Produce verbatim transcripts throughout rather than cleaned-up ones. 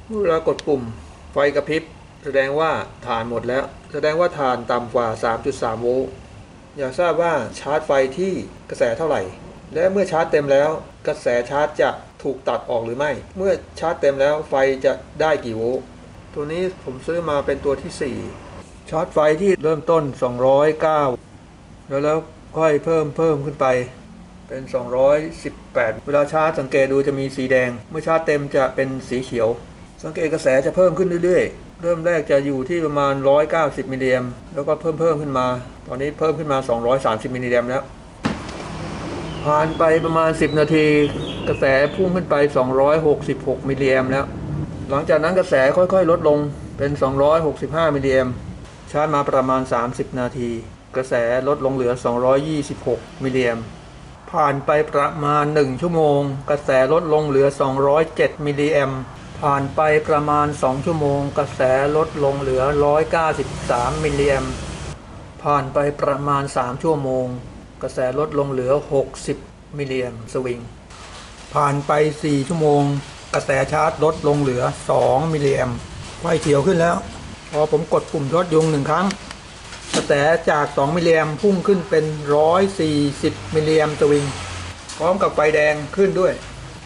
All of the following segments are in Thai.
เวลากดปุ่มไฟกระพริบแสดงว่าถ่านหมดแล้วแสดงว่าถ่านต่ำกว่า สามจุดสาม โวลต์อยากทราบว่าชาร์จไฟที่กระแสเท่าไหร่และเมื่อชาร์จเต็มแล้วกระแสชาร์จจะถูกตัดออกหรือไม่เมื่อชาร์จเต็มแล้วไฟจะได้กี่โวลต์ตัวนี้ผมซื้อมาเป็นตัวที่สี่ชาร์จไฟที่เริ่มต้นสองร้อยเก้าแล้วแล้วค่อยเพิ่มเพิ่มขึ้นไปเป็นสองร้อยสิบแปดเวลาชาร์จสังเกตดูจะมีสีแดงเมื่อชาร์จเต็มจะเป็นสีเขียวสังเกตกระแสจะเพิ่มขึ้นเรื่อยๆเริ่มแรกจะอยู่ที่ประมาณหนึ่งร้อยเก้าสิบมิลลิแอมป์แล้วก็เพิ่มเพิ่มขึ้นมาตอนนี้เพิ่มขึ้นมาสองร้อยสามสิบมิลลิแอมป์แล้วผ่านไปประมาณสิบนาทีกระแสพุ่งขึ้นไปสองร้อยหกสิบหกมิลลิแอมป์แล้วหลังจากนั้นกระแสค่อยๆลดลงเป็นสองร้อยหกสิบห้ามิลลิแอมป์ชาร์จมาประมาณสามสิบนาทีกระแสลดลงเหลือสองร้อยยี่สิบหกมิลลิแอมป์ผ่านไปประมาณหนึ่งชั่วโมงกระแสลดลงเหลือสองร้อยเจ็ดมิลลิแอมป์ผ่านไปประมาณสองชั่วโมงกระแสลดลงเหลือหนึ่งร้อยเก้าสิบสามมิลลิแอมป์ผ่านไปประมาณสามชั่วโมงกระแสลดลงเหลือหกสิบมิลลิแอมป์สวิงผ่านไปสี่ชั่วโมงกระแสชาร์จลดลงเหลือสองมิลลิแอมป์ไฟเขียวขึ้นแล้วพอผมกดปุ่มลดยุงหนึ่งครั้งกระแสจากสองมิลลิแอมป์พุ่งขึ้นเป็นหนึ่งร้อยสี่สิบมิลลิแอมป์สวิงพร้อมกับไฟแดงขึ้นด้วย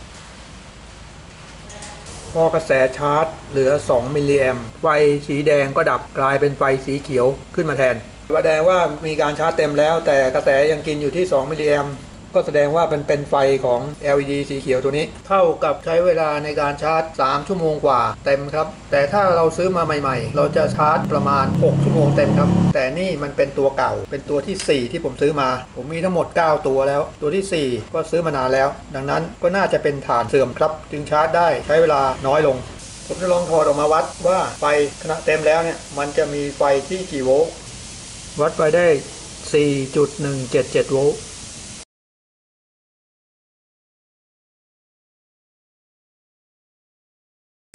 พอกระแสชาร์จเหลือสองมิลลิแอมป์ไฟสีแดงก็ดับกลายเป็นไฟสีเขียวขึ้นมาแทนแสดงว่ามีการชาร์จเต็มแล้วแต่กระแสยังกินอยู่ที่สองมิลลิแอมป์ก็แสดงว่าเป็นเป็นไฟของ แอล อี ดี สีเขียวตัวนี้เท่ากับใช้เวลาในการชาร์จสามชั่วโมงกว่าเต็มครับแต่ถ้าเราซื้อมาใหม่ๆเราจะชาร์จประมาณหกชั่วโมงเต็มครับแต่นี่มันเป็นตัวเก่าเป็นตัวที่สี่ที่ผมซื้อมาผมมีทั้งหมดเก้าตัวแล้วตัวที่สี่ก็ซื้อมานานแล้วดังนั้นก็น่าจะเป็นฐานเสื่อมครับจึงชาร์จได้ใช้เวลาน้อยลงผมจะลองถอดออกมาวัดว่าไฟขณะเต็มแล้วเนี่ยมันจะมีไฟที่กี่โวลต์วัดไปได้ สี่จุดหนึ่งเจ็ดเจ็ด โวลต์